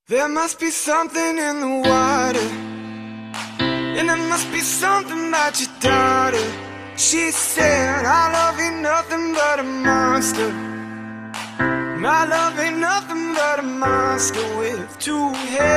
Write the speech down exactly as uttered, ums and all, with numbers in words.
There must be something in the water, and there must be something about your daughter. She said, our love ain't nothing but a monster. My love ain't nothing but a monster with two heads.